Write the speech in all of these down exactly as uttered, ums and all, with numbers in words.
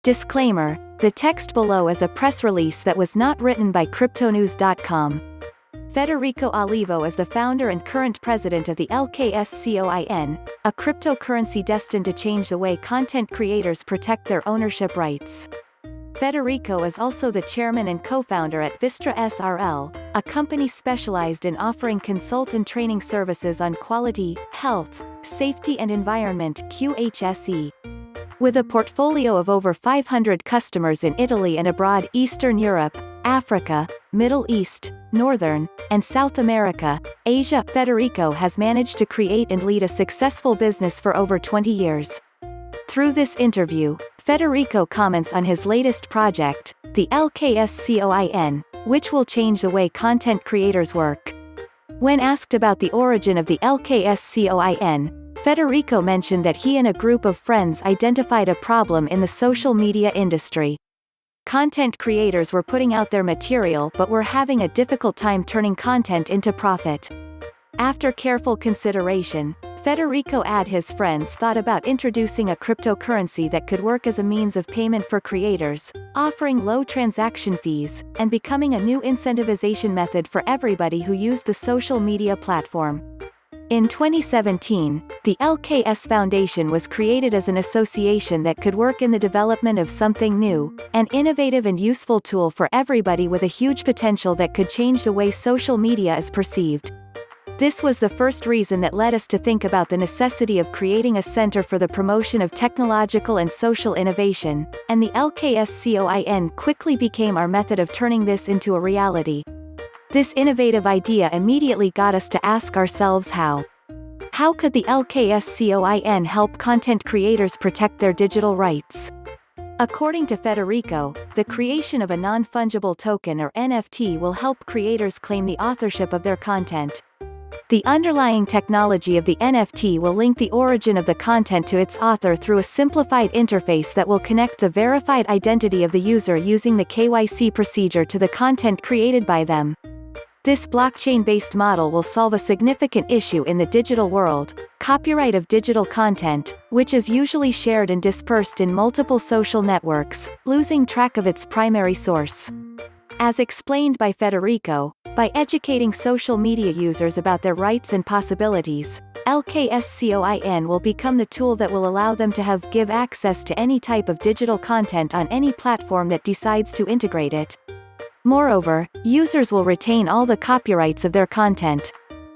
Disclaimer: the text below is a press release that was not written by cryptonews dot com. Federico Olivo is the founder and current president of the L K S coin, a cryptocurrency destined to change the way content creators protect their ownership rights. Federico is also the chairman and co-founder at Vistra S R L, a company specialized in offering consult and training services on quality, health, safety and environment (Q H S E). With a portfolio of over five hundred customers in Italy and abroad, Eastern Europe, Africa, Middle East, Northern, and South America, Asia, Federico has managed to create and lead a successful business for over twenty years. Through this interview, Federico comments on his latest project, the L K S coin, which will change the way content creators work. When asked about the origin of the L K S coin, Federico mentioned that he and a group of friends identified a problem in the social media industry. Content creators were putting out their material but were having a difficult time turning content into profit. After careful consideration, Federico and his friends thought about introducing a cryptocurrency that could work as a means of payment for creators, offering low transaction fees, and becoming a new incentivization method for everybody who used the social media platform. In twenty seventeen, the L K S Foundation was created as an association that could work in the development of something new, an innovative and useful tool for everybody with a huge potential that could change the way social media is perceived. This was the first reason that led us to think about the necessity of creating a center for the promotion of technological and social innovation, and the L K S coin quickly became our method of turning this into a reality. This innovative idea immediately got us to ask ourselves how. How could the L K S coin help content creators protect their digital rights? According to Federico, the creation of a non-fungible token or N F T will help creators claim the authorship of their content. The underlying technology of the N F T will link the origin of the content to its author through a simplified interface that will connect the verified identity of the user using the K Y C procedure to the content created by them. This blockchain-based model will solve a significant issue in the digital world: copyright of digital content, which is usually shared and dispersed in multiple social networks, losing track of its primary source. As explained by Federico, by educating social media users about their rights and possibilities, L K S coin will become the tool that will allow them to have give access to any type of digital content on any platform that decides to integrate it. Moreover, users will retain all the copyrights of their content.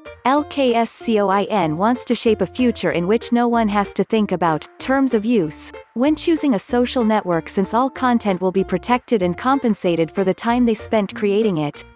L K S coin wants to shape a future in which no one has to think about terms of use when choosing a social network, since all content will be protected and compensated for the time they spent creating it.